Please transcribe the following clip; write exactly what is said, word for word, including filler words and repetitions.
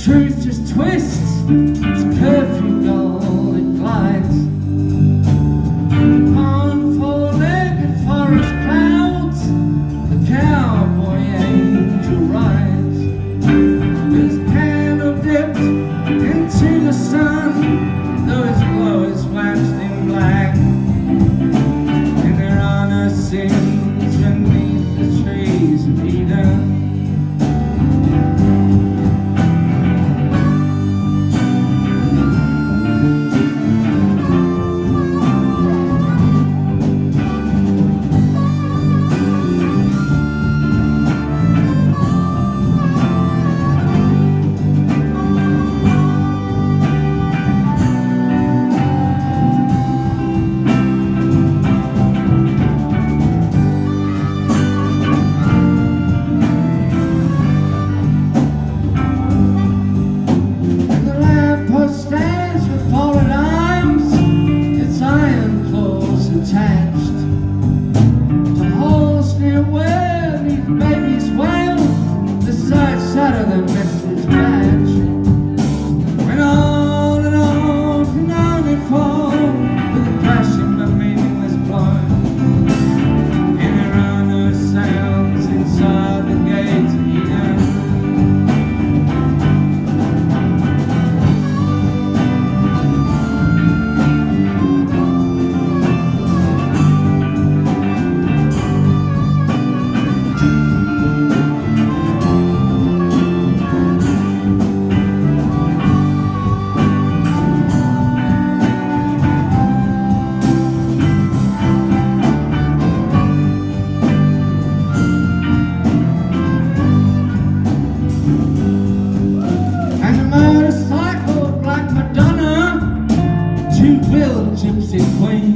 truth just twists, its perfume gold it glides on four-legged forest clouds. The cowboy angel rides, his candle dipped into the sun, though his glow is waxed in black, and their honor sings beneath the trees of Eden. Attached to holes near where these babies wail, the side side of the message badge. Went on and on and on they fall, with a crashing but meaningless blow, and there are no sounds inside the gates of Eden. Two-wheel gypsy queen.